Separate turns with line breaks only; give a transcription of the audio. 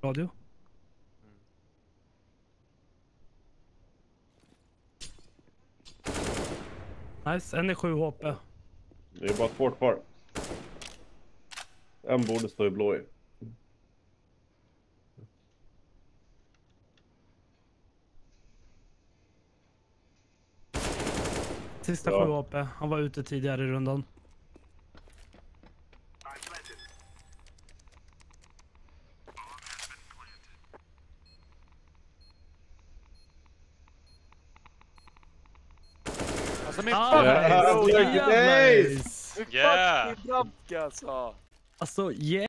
Radio. Nice, en är 7 HP.
Det är bara ett fort kvar. En borde stå i blå i.
Sista 7 HP. Han var ute tidigare i rundan.
Alltså min
Ah,
fucking
nice.
bror!
Nice!
Min
Yeah.
fucking drabka alltså!
Alltså, yeah.